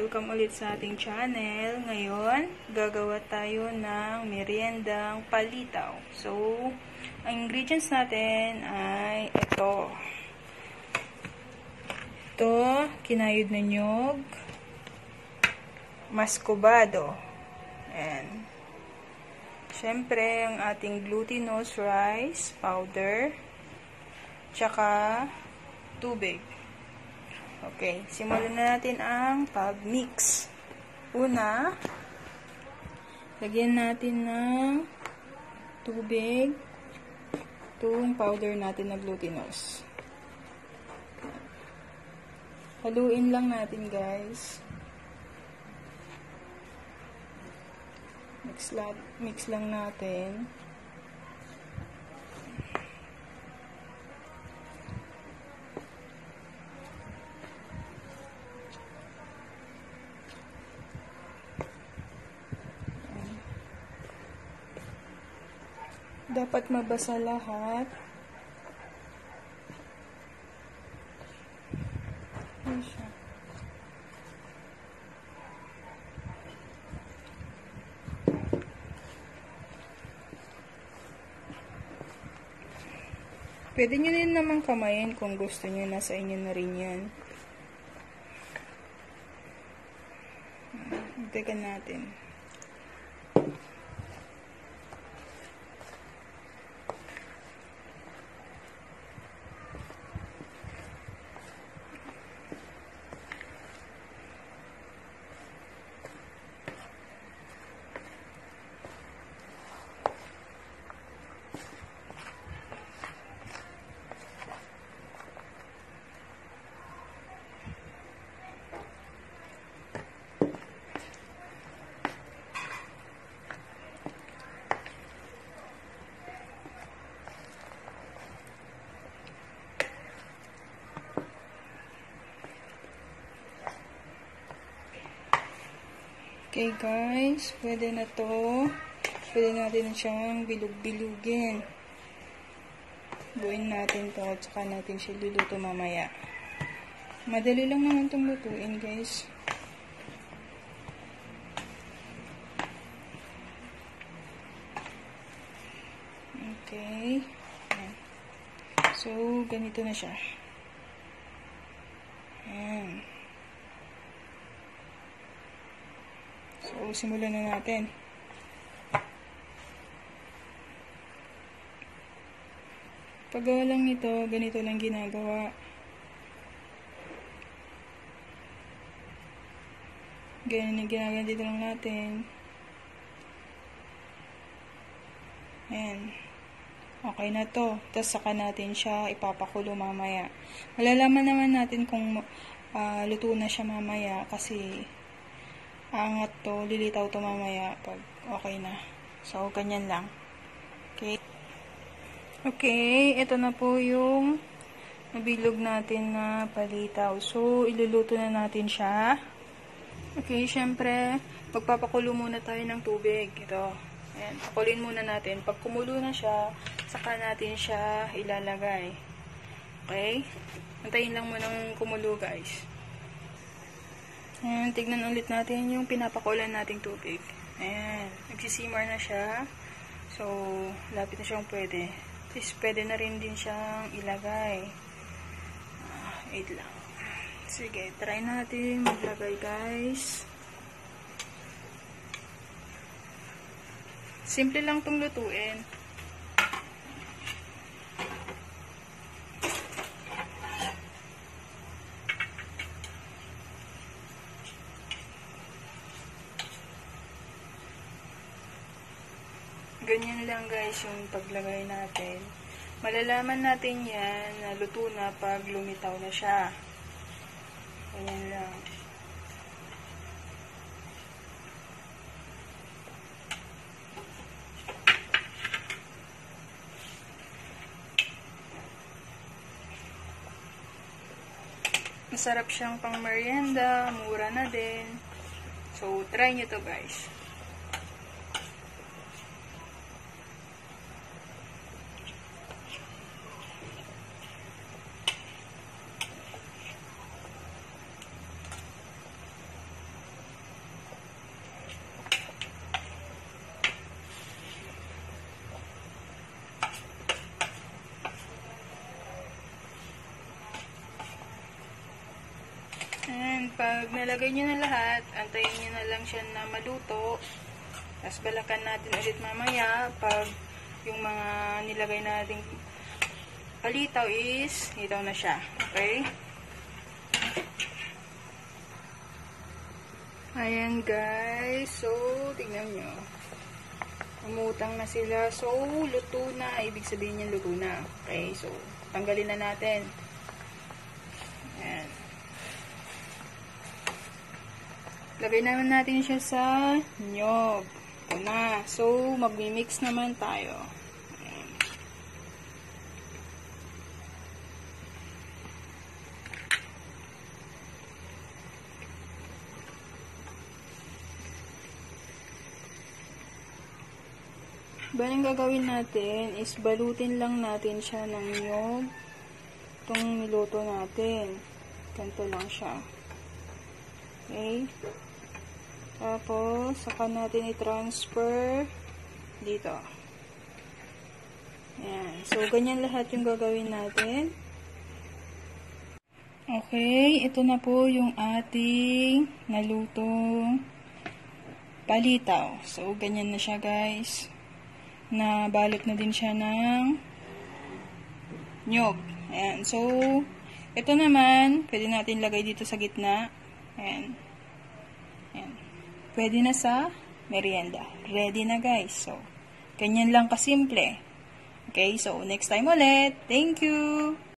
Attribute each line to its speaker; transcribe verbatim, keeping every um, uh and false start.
Speaker 1: Welcome ulit sa ating channel. Ngayon, gagawa tayo ng meriendang palitaw. So, ang ingredients natin ay ito. Ito, kinayod na nyog, maskobado, and syempre, ang ating glutinous rice powder, tsaka tubig. Okay, simulan na natin ang pag-mix. Una, lagyan natin ng tubig itong powder natin na glutinous. Haluin lang natin, guys. Mix lang, mix lang natin. Dapat mabasa lahat. Ayan siya. Pwede nyo din naman kamayin kung gusto nyo. Nasa inyo na rin yan. Tignan natin. Okay guys, pwede na to. Pwede natin na siyang bilug-bilugin. Buuin natin to at saka natin siya luluto mamaya. Madali lang naman itong lutuin, guys. Okay. Ayan. So, ganito na siya. Ayan. So, simulan na natin. Paggawa lang nito, ganito lang ginagawa. Ganyan yung ginagawa dito lang natin. Ayan. Okay na to. Tapos saka natin siya ipapakulo mamaya. Malalaman naman natin kung uh, luto na siya mamaya kasi angat to, lilitaw to mamaya pag okay na. So, ganyan lang. Okay. Okay, ito na po yung nabilog natin na palitaw. So, iluluto na natin siya. Okay, syempre, magpapakulo muna tayo ng tubig. Ito. Ayan, pakulin muna natin. Pag kumulo na siya, saka natin siya ilalagay. Okay? Antayin lang muna ng kumulo, guys. Ayan, tignan ulit natin yung pinapakulan nating tubig. Ayan, nagsisimmer na siya. So, lapit na siyang pwede. Tapos, pwede na rin din siyang ilagay. Ah, wait lang. Sige, try natin maglagay, guys. Simple lang itong lutuin. Ganyan lang guys yung paglagay natin. Malalaman natin yan na luto na pag lumitaw na siya. Ganyan lang. Masarap siyang pang merienda, mura na din. So, try nyo to guys. pag nalagay nyo na lahat, antayin nyo na lang siya na maluto. Tapos balakan natin ulit mamaya pag yung mga nilagay nating palitaw is itaw na siya. Okay? Ayan guys. So, tingnan nyo. Umutang na sila. So, luto na. Ibig sabihin niya luto na. Okay? So, tanggalin na natin. Ayan. Lagay naman natin siya sa nyog. Ito na. So, magmi-mix naman tayo. Ayan. Bali, ang gagawin natin is balutin lang natin siya ng nyog. Itong niluto natin. Ganito lang siya. Okay? Tapos, saka natin i-transfer dito. Ayan. So, ganyan lahat yung gagawin natin. Okay, ito na po yung ating nalutong palitaw. So, ganyan na siya guys. Nabalot na din siya ng nyog. Ayan. So, ito naman, pwede natin lagay dito sa gitna. Ayan. Ayan. Pwede na sa merienda. Ready na guys. So, ganyan lang kasimple. Okay, so next time ulit. Thank you!